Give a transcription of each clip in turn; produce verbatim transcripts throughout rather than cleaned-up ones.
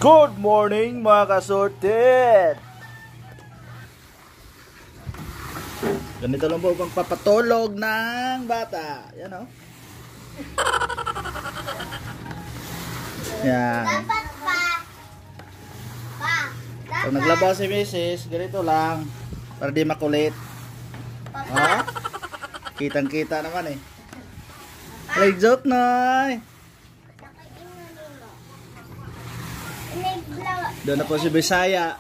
Good morning mga kasorted! Ganito lang po pagpapatulog ng bata. Yan o. Yan. Dapat pa. Pa. Pag naglaba si Missus, ganito lang. Para di makulit. Ha? Kitang kita naman eh. Like joke na. Doon na po si Bisaya.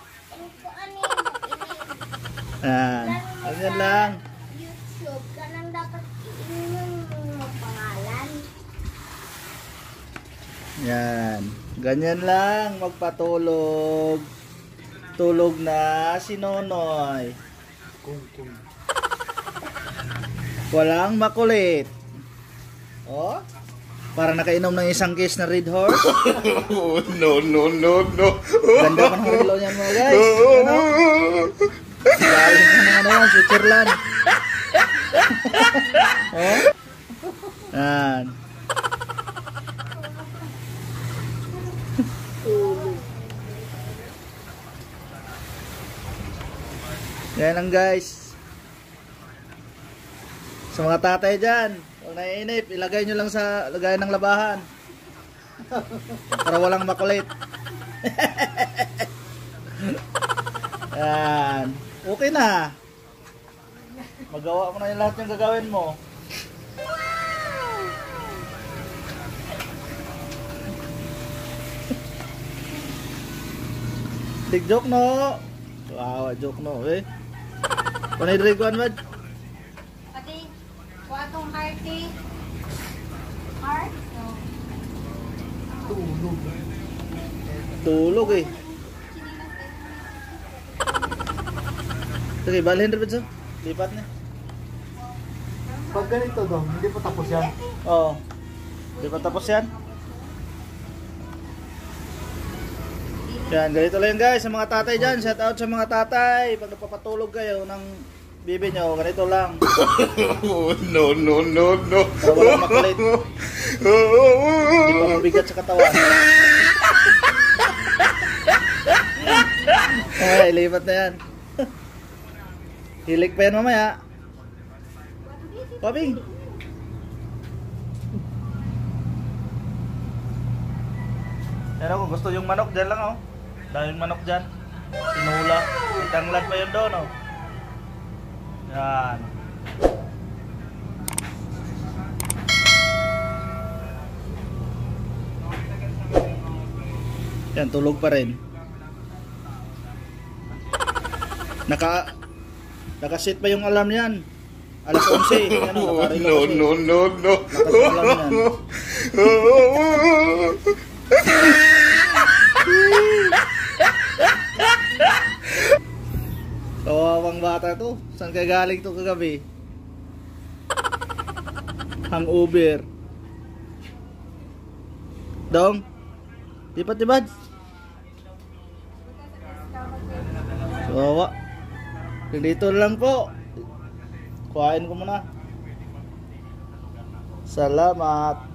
Yan. Ganyan lang. YouTube ka nang dapat iinom mo pangalan. Yan. Ganyan lang magpatulog. Tulog na si Nonoy. Walang makulit. Oh? Para nakainom ng isang case na Red Horse. No, no, no, no. Ganda pa ng relo niyan mga guys. Ano? Galing ka ng ano yan, Switzerland. Oh? Yan. Yan lang guys. Sa mga tatay dyan, kung naiinip, ilagay nyo lang sa lagayan ng labahan. Para walang makulit. Yan. Okay na. Magawa mo na yung lahat yung gagawin mo. Tig joke no. Wow, joke no eh. Panay diri kuan bad. Pati, kuatong hearty. Heart? No. Tulog. Tulog eh. Sige, balhin rin ba lipat na. Pag ganito daw, hindi pa tapos yan. Oo. Di pa tapos yan? Yan, ganito lang guys sa mga tatay dyan. Shout out sa mga tatay. Pag napapatulog kayo ng bibi nyo, ganito lang. No, no, no, no. Para walang makulit. Hindi pa mabigat sa katawan. Ay, ilipat na yan. Hilik pa yan mamaya. Pabing. Yan kung gusto yung manok, dyan lang oh. Dahil manok dyan. Tinula. Itanglad pa yun doon oh. Yan. Yan, tulog pa rin. Naka Nakasit pa yung alarm niyan. Alas onse. Yan, No, no, no, no. Kawawang bata to. Saan ka galing to kagabi? Hangover. Dong? Lipat tibad? Kawawa. Dito lang po. Kuhain ko muna. Salamat.